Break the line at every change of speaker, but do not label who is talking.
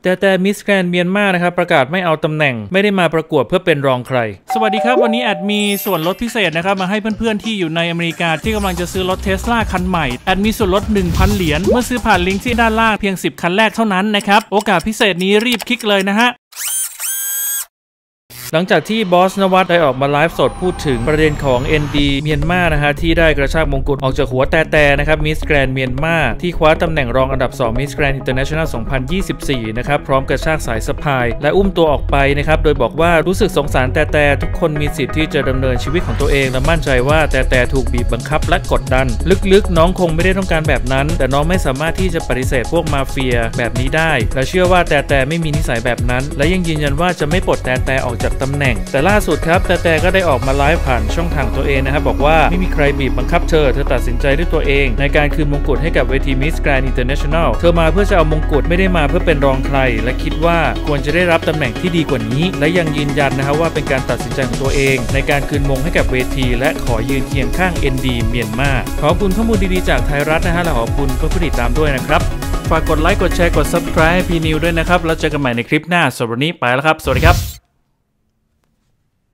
แต่มิสแกรนด์เมียนมานะครับประกาศไม่เอาตำแหน่งไม่ได้มาประกวดเพื่อเป็นรองใครสวัสดีครับวันนี้แอดมีส่วนลดพิเศษนะครับมาให้เพื่อนๆที่อยู่ในอเมริกาที่กำลังจะซื้อรถเทสลาคันใหม่แอดมีส่วนลด 1,000 เหรียญเมื่อซื้อผ่านลิงก์ที่ด้านล่างเพียง10คันแรกเท่านั้นนะครับโอกาสพิเศษนี้รีบคลิกเลยนะฮะหลังจากที่บอสนวัตได้ออกมาไลฟ์สดพูดถึงประเด็นของ ND เมียนมานะฮะที่ได้กระชากมงกุฎออกจากหัวแต่นะครับมิสแกรนด์เมียนมาที่คว้าตำแหน่งรองอันดับ2มิสแกรนด์อินเตอร์เนชั่นแนล 2024 นะครับพร้อมกระชากสายสะพายและอุ้มตัวออกไปนะครับโดยบอกว่ารู้สึกสงสารแต่ทุกคนมีสิทธิ์ที่จะดำเนินชีวิตของตัวเองและมั่นใจว่าแต่ถูกบีบบังคับและกดดันลึกๆน้องคงไม่ได้ต้องการแบบนั้นแต่น้องไม่สามารถที่จะปฏิเสธพวกมาเฟียแบบนี้ได้และเชื่อว่าแต่ไม่มีนิสัยแบบนั้นและยังยืนยันว่าจะไม่ปลดแต่ออกจากตำแหน่งแต่ล่าสุดครับแต่ก็ได้ออกมาไลฟ์ผ่านช่องทางตัวเองนะครับบอกว่าไม่มีใครบีบบังคับเธอตัดสินใจด้วยตัวเองในการคืนมงกุฎให้กับเวที Miss Grand International เธอมาเพื่อจะเอามงกุฎไม่ได้มาเพื่อเป็นรองใครและคิดว่าควรจะได้รับตำแหน่งที่ดีกว่านี้และยังยืนยันนะครับว่าเป็นการตัดสินใจของตัวเองในการคืนมงให้กับเวทีและขอยืนเคียงข้าง ND เมียนมาขอบคุณข้อมูลดีๆจากไทยรัฐนะฮะและขอบคุณผู้ติดตามด้วยนะครับฝากกดไลค์กดแชร์กด Subscribe ให้พี่นิวด้วยนะครับแล้วเจอกันใหม่ในคลิปหน้าสำหรับวันนี้ไปแล้วครับสวัสดีครับ